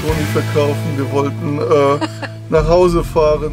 Telefon nicht verkaufen, wir wollten nach Hause fahren.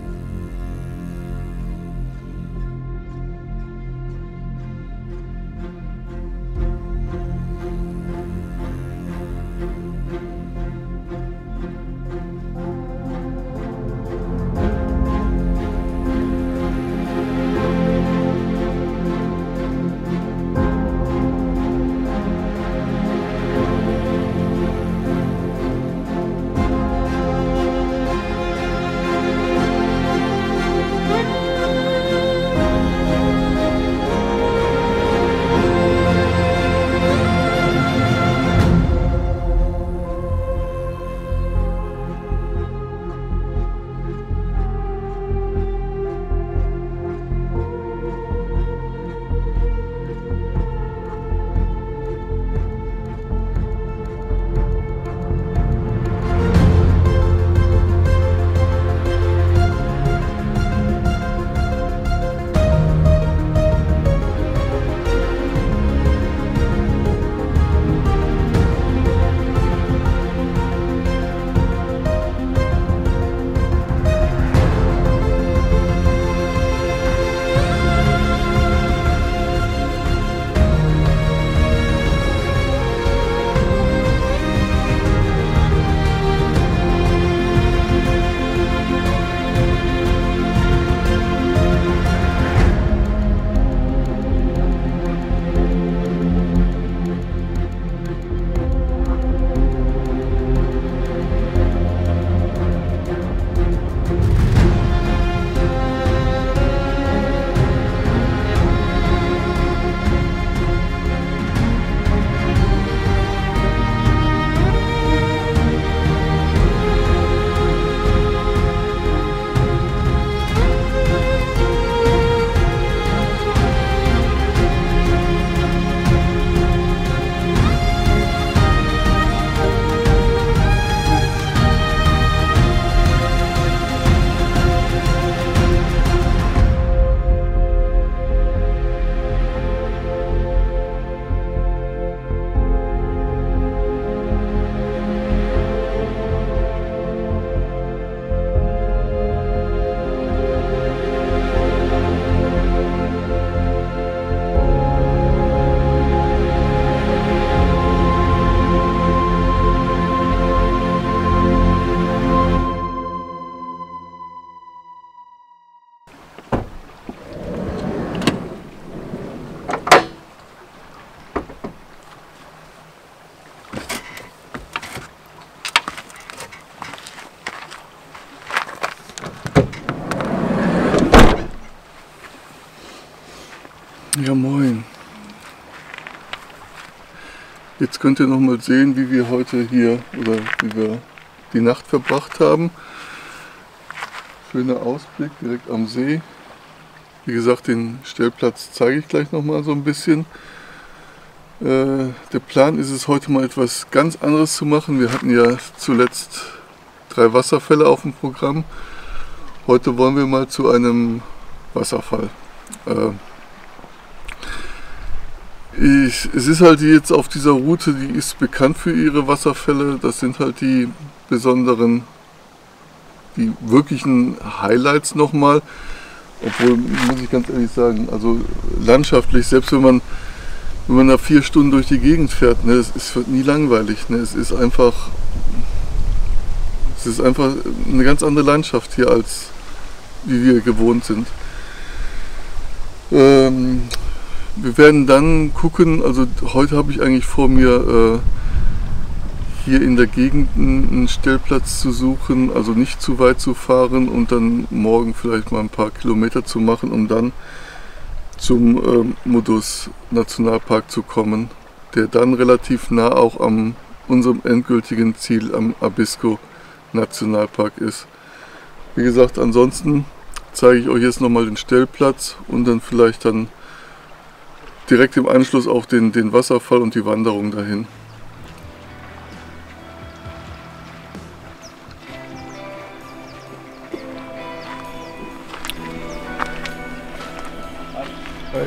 Ja, moin. Jetzt könnt ihr noch mal sehen, wie wir heute hier oder wie wir die Nacht verbracht haben. Schöner Ausblick direkt am See. Wie gesagt, den Stellplatz zeige ich gleich noch mal so ein bisschen. Der Plan ist es, heute mal etwas ganz anderes zu machen. Wir hatten ja zuletzt 3 Wasserfälle auf dem Programm. Heute wollen wir mal zu einem Wasserfall. Es ist halt jetzt auf dieser Route, die ist bekannt für ihre Wasserfälle. Das sind halt die besonderen, die wirklichen Highlights nochmal. Obwohl, muss ich ganz ehrlich sagen, also landschaftlich, selbst wenn man da 4 Stunden durch die Gegend fährt, ne, es wird nie langweilig. Ne, es ist einfach eine ganz andere Landschaft hier, als wie wir gewohnt sind. Wir werden dann gucken, also heute habe ich eigentlich vor mir hier in der Gegend einen Stellplatz zu suchen, also nicht zu weit zu fahren und dann morgen vielleicht mal ein paar Kilometer zu machen, um dann zum Mudus Nationalpark zu kommen, der dann relativ nah auch an unserem endgültigen Ziel am Abisko Nationalpark ist. Wie gesagt, ansonsten zeige ich euch jetzt nochmal den Stellplatz und dann vielleicht dann direkt im Anschluss auf den Wasserfall und die Wanderung dahin. Hi.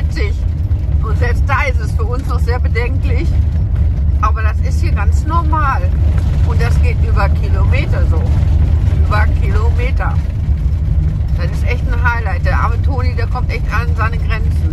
70. Und selbst da ist es für uns noch sehr bedenklich. Aber das ist hier ganz normal. Und das geht über Kilometer so. Über Kilometer. Das ist echt ein Highlight. Der arme Toni, der kommt echt an seine Grenzen.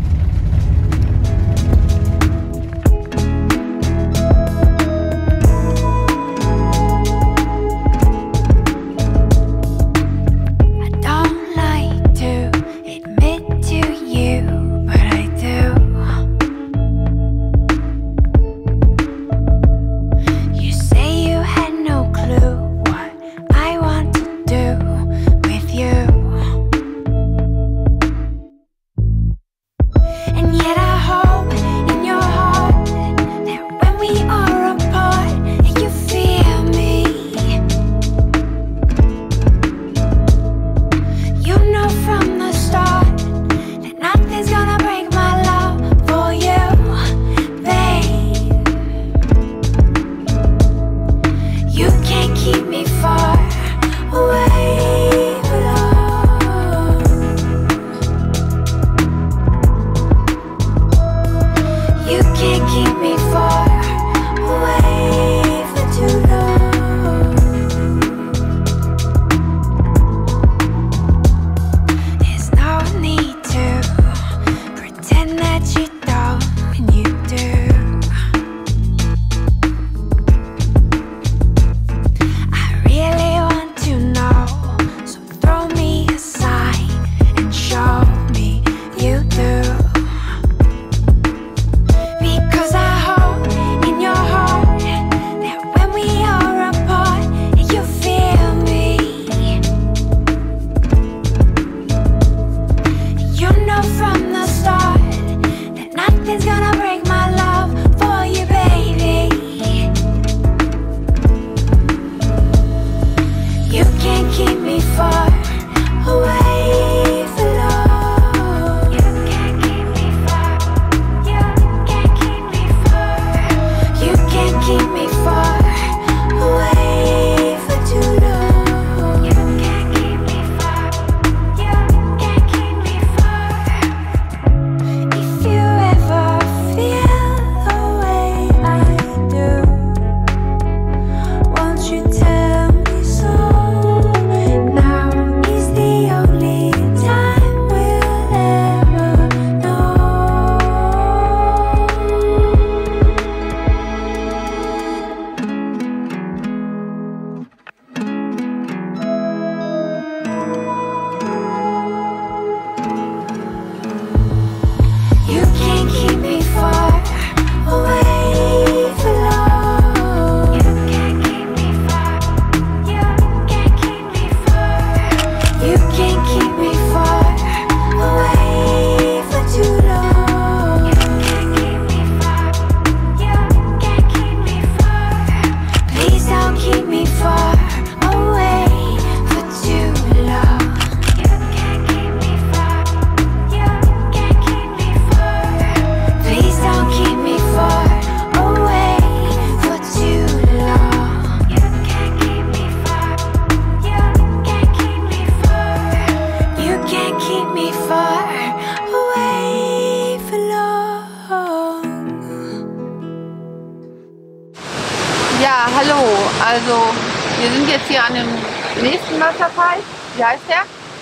Ja, hallo. Also, wir sind jetzt hier an dem nächsten Wasserfall. Wie heißt der?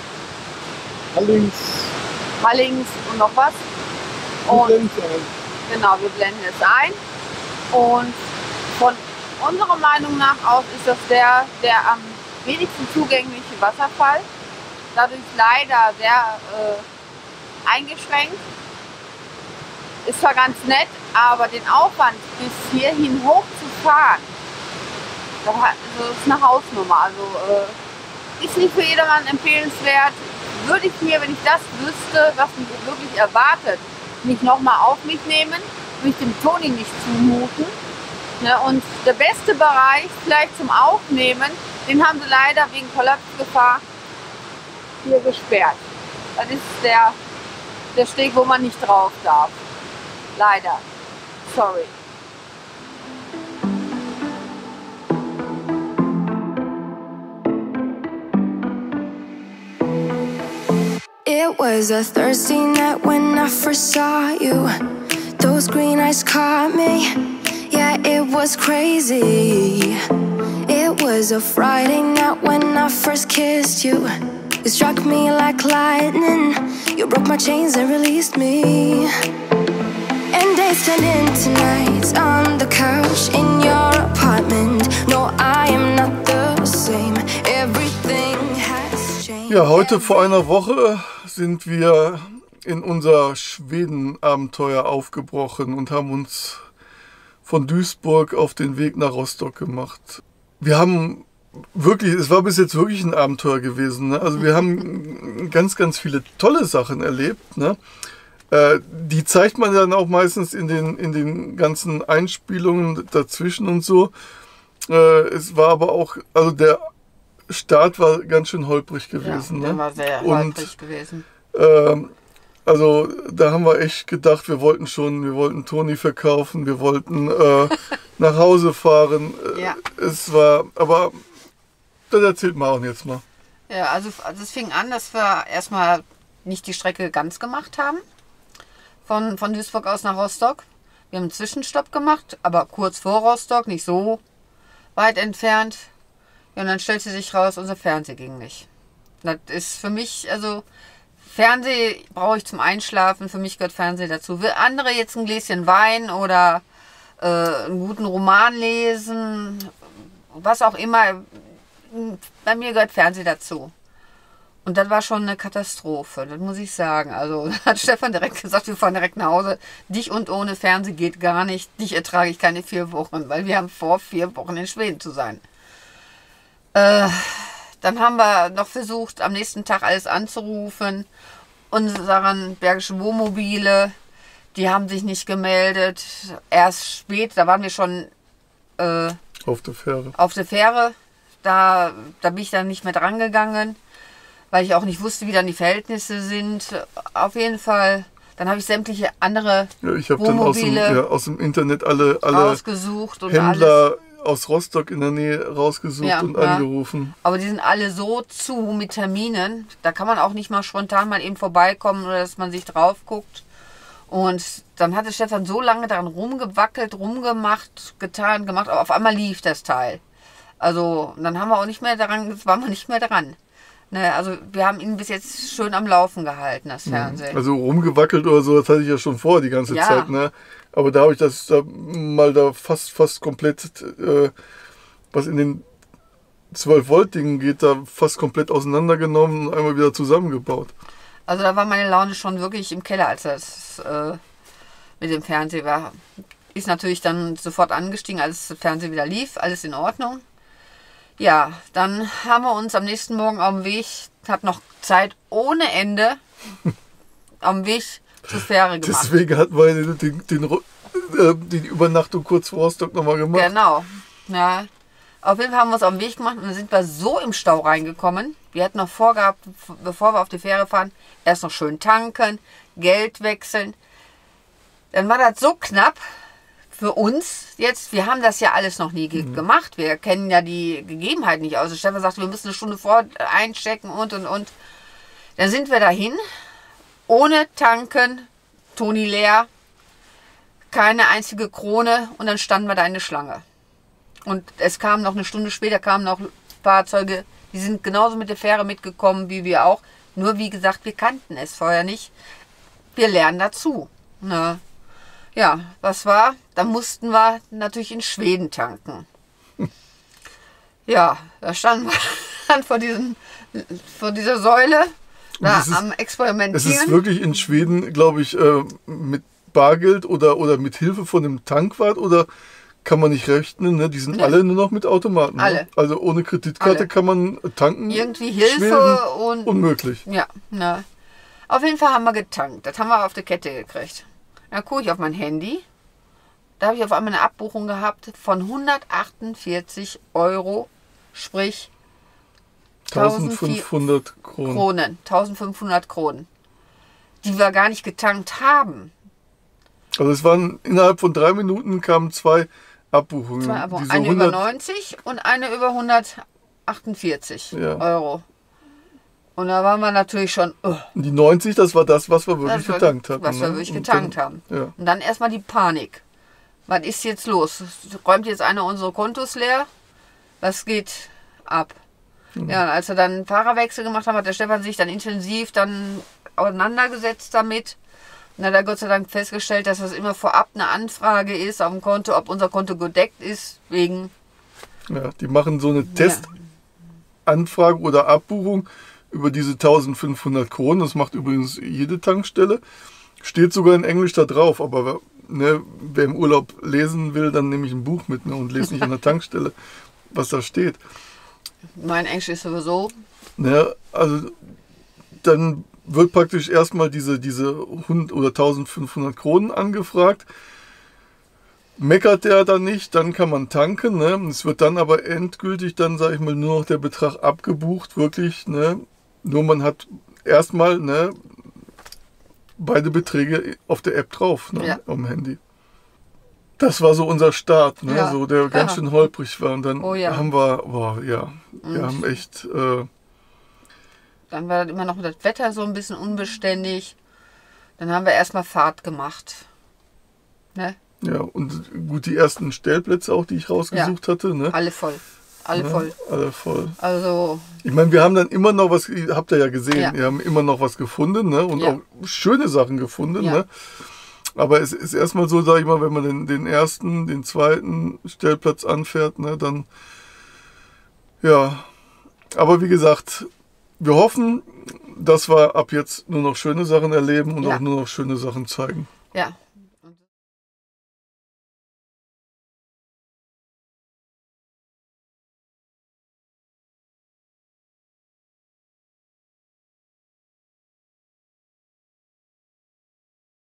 Hallings. Hallings und noch was. Und genau, wir blenden es ein. Und von unserer Meinung nach aus ist das der am wenigsten zugängliche Wasserfall. Dadurch leider sehr eingeschränänkt. Ist zwar ganz nett, aber den Aufwand bis hierhin hochzufahren, das ist eine Hausnummer. Also ist nicht für jedermann empfehlenswert. Würde ich mir, wenn ich das wüsste, was mich wirklich erwartet, nicht nochmal auf mich nehmen, würde ich dem Toni nicht zumuten. Ne? Und der beste Bereich vielleicht zum Aufnehmen, den haben sie leider wegen Kollapsgefahr hier gesperrt. Das ist der Steg, wo man nicht drauf darf. Leider. Sorry. It was a Thursday night when I first saw you. Those green eyes caught me. Yeah, it was crazy. It was a Friday night when I first kissed you. You struck me like lightning. You broke my chains and released me. And days turned into nights on the couch in your apartment. No, I am not the same. Everything has changed. Ja, heute vor einer Woche sind wir in unser Schweden-Abenteuer aufgebrochen und haben uns von Duisburg auf den Weg nach Rostock gemacht. Wir haben wirklich, es war bis jetzt wirklich ein Abenteuer gewesen. Ne? Also wir haben ganz, ganz viele tolle Sachen erlebt. Ne? Die zeigt man dann auch meistens in den ganzen Einspielungen dazwischen und so. Es war aber auch, also der Start war ganz schön holprig gewesen. Ja, der ne? war sehr holprig gewesen. Also da haben wir echt gedacht, wir wollten Toni verkaufen, wir wollten nach Hause fahren. Ja. Es war, aber das erzählt Maren jetzt mal. Ja, also es fing an, dass wir erstmal nicht die Strecke ganz gemacht haben. Von Duisburg aus nach Rostock. Wir haben einen Zwischenstopp gemacht, aber kurz vor Rostock, nicht so weit entfernt. Ja, und dann stellte sich raus, unser Fernseher ging nicht. Das ist für mich, also Fernsehen brauche ich zum Einschlafen, für mich gehört Fernsehen dazu. Will andere jetzt ein Gläschen Wein oder einen guten Roman lesen, was auch immer, bei mir gehört Fernsehen dazu. Und das war schon eine Katastrophe, das muss ich sagen. Also hat Stefan direkt gesagt, wir fahren direkt nach Hause. Dich und ohne Fernsehen geht gar nicht. Dich ertrage ich keine 4 Wochen, weil wir haben vor, 4 Wochen in Schweden zu sein. Dann haben wir noch versucht, am nächsten Tag alles anzurufen. Unseren Bergischen Wohnmobile, die haben sich nicht gemeldet. Erst spät, da waren wir schon Auf der Fähre. auf der Fähre. Da bin ich dann nicht mehr dran gegangen, weil ich auch nicht wusste, wie dann die Verhältnisse sind. Auf jeden Fall, dann habe ich sämtliche andere Ja, ich habe dann Wohnmobile aus dem Internet alle rausgesucht und alles. Händler aus Rostock in der Nähe rausgesucht Ja, und ja. angerufen. Aber die sind alle so zu mit Terminen. Da kann man auch nicht mal spontan mal eben vorbeikommen oder dass man sich drauf guckt. Und dann hatte Stefan so lange daran rumgewackelt, rumgemacht, getan, gemacht, aber auf einmal lief das Teil. Also dann haben wir auch nicht mehr daran, jetzt waren wir nicht mehr dran. Ne, also wir haben ihn bis jetzt schön am Laufen gehalten, das Fernsehen. Also rumgewackelt oder so, das hatte ich ja schon vor die ganze Ja. Zeit. Ne? Aber da habe ich das da fast komplett, was in den 12-Volt-Dingen geht, da fast komplett auseinandergenommen und einmal wieder zusammengebaut. Also da war meine Laune schon wirklich im Keller, als das mit dem Fernseher war. Ist natürlich dann sofort angestiegen, als das Fernsehen wieder lief, alles in Ordnung. Ja, dann haben wir uns am nächsten Morgen auf dem Weg, hat noch Zeit ohne Ende, am Weg zur Fähre gemacht. Deswegen hatten wir die Übernachtung kurz vor Rostock nochmal gemacht. Genau. Ja. Auf jeden Fall haben wir uns auf den Weg gemacht und dann sind wir so im Stau reingekommen. Wir hatten noch vorgehabt, bevor wir auf die Fähre fahren, erst noch schön tanken, Geld wechseln. Dann war das so knapp für uns jetzt. Wir haben das ja alles noch nie gemacht. Wir kennen ja die Gegebenheiten nicht aus. Stefan sagte, wir müssen eine Stunde vor einchecken und. Dann sind wir dahin, ohne tanken, Toni leer, keine einzige Krone und dann standen wir da in der Schlange. Und es kam noch eine Stunde später, kamen noch Fahrzeuge, die sind genauso mit der Fähre mitgekommen wie wir auch. Nur wie gesagt, wir kannten es vorher nicht. Wir lernen dazu. Ne? Ja, was war? Da mussten wir natürlich in Schweden tanken. Ja, da standen wir dann vor dieser Säule, da am Experimentieren. Es ist wirklich in Schweden, glaube ich, mit Bargeld oder mit Hilfe von einem Tankwart oder kann man nicht rechnen, ne? Die sind alle nur noch mit Automaten. Alle. Ne? Also ohne Kreditkarte Alle. kann man tanken. Irgendwie Hilfe Schweden, und... unmöglich. Ja, ne. Auf jeden Fall haben wir getankt. Das haben wir auf die Kette gekriegt. Dann gucke ich auf mein Handy. Da habe ich auf einmal eine Abbuchung gehabt von 148 Euro, sprich 1500 Kronen. 1500 Kronen, die wir gar nicht getankt haben. Also es waren innerhalb von 3 Minuten kamen 2 Abbuchungen. Diese Eine über 100 90 und eine über 148 Ja. Euro. Und da waren wir natürlich schon... Die 90, das war das, was wir wirklich getankt hatten. Was wir wirklich getankt haben. Ja. Und dann erstmal die Panik. Was ist jetzt los? Räumt jetzt einer unsere Kontos leer? Was geht ab? Ja, und als wir dann einen Fahrerwechsel gemacht haben, hat der Stefan sich dann intensiv dann auseinandergesetzt damit. Und dann hat er Gott sei Dank festgestellt, dass das immer vorab eine Anfrage ist auf dem Konto, ob unser Konto gedeckt ist, wegen... Ja, die machen so eine Testanfrage oder Abbuchung über diese 1500 Kronen. Das macht übrigens jede Tankstelle. Steht sogar in Englisch da drauf, aber ne, wer im Urlaub lesen will, dann nehme ich ein Buch mit, ne, und lese nicht an der Tankstelle, was da steht. Mein Englisch ist sowieso... Ne, also dann wird praktisch erstmal diese 100 oder 1500 Kronen angefragt. Meckert der dann nicht, dann kann man tanken. Ne? Es wird dann aber endgültig dann, sage ich mal, nur noch der Betrag abgebucht, wirklich. Ne? Nur man hat erstmal, ne, beide Beträge auf der App drauf, ne, ja, am Handy. Das war so unser Start, ne, ja, so der ganz schön holprig war. Und dann ja, haben wir, wir haben echt... Dann war das immer noch das Wetter so ein bisschen unbeständig. Dann haben wir erstmal Fahrt gemacht. Ne? Ja, und gut, die ersten Stellplätze auch, die ich rausgesucht hatte. Ne? Alle voll. Alle voll. Alle voll. Also... Ich meine, wir haben dann immer noch was, habt ihr ja gesehen, wir haben immer noch was gefunden, ne? Und auch schöne Sachen gefunden. Ne? Aber es ist erstmal so, sag ich mal, wenn man den ersten, den zweiten Stellplatz anfährt, ne, dann, ja. Aber wie gesagt, wir hoffen, dass wir ab jetzt nur noch schöne Sachen erleben und auch nur noch schöne Sachen zeigen. Ja,